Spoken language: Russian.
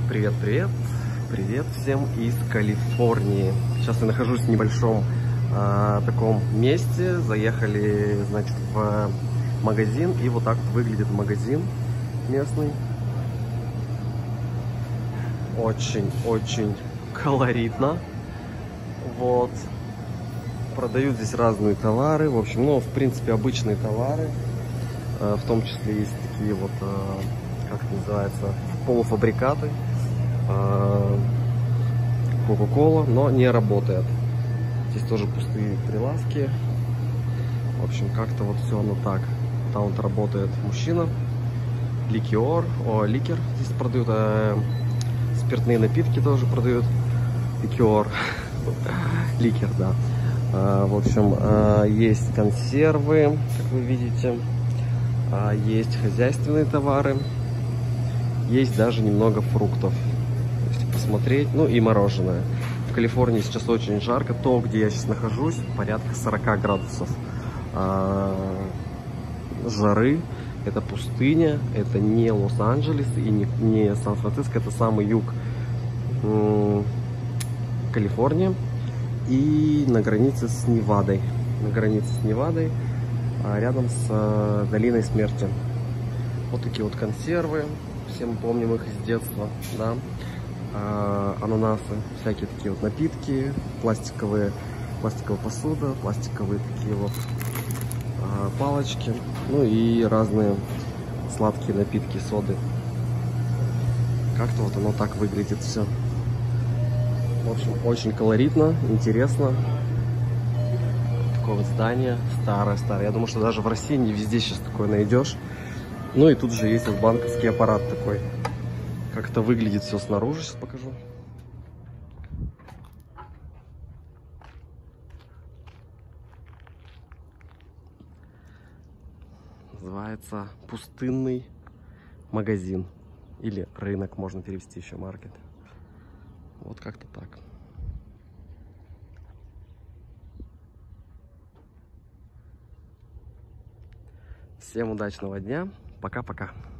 Привет, привет! Привет всем из Калифорнии. Сейчас я нахожусь в небольшом таком месте. Заехали, значит, в магазин. И вот так вот выглядит магазин местный. Очень-очень колоритно. Вот. Продают здесь разные товары. В общем, ну, в принципе, обычные товары. В том числе есть такие вот, как это называется, полуфабрикаты. Кока-кола, но не работает. Здесь тоже пустые прилавки. В общем, как-то вот все оно так. Там вот работает мужчина. Ликер здесь продают. Спиртные напитки тоже продают. Ликер. Ликер, да. В общем, есть консервы, как вы видите. Есть хозяйственные товары. Есть даже немного фруктов. Если посмотреть. Ну и мороженое. В Калифорнии сейчас очень жарко. То, где я сейчас нахожусь, порядка 40 градусов жары. Это пустыня. Это не Лос-Анджелес и не Сан-Франциско. Это самый юг Калифорнии. И на границе с Невадой. Рядом с долиной смерти. Вот такие вот консервы. Все мы помним их из детства, да. Ананасы, всякие такие вот напитки, пластиковая посуда, пластиковые такие вот палочки, ну и разные сладкие напитки, соды. Как-то вот оно так выглядит все. В общем, очень колоритно, интересно. Такое вот здание старое. Я думаю, что даже в России не везде сейчас такое найдешь. Ну и тут же есть вот банковский аппарат такой. Как это выглядит все снаружи, сейчас покажу. Называется пустынный магазин. Или рынок, можно перевести еще, маркет. Вот как-то так. Всем удачного дня. Пока-пока.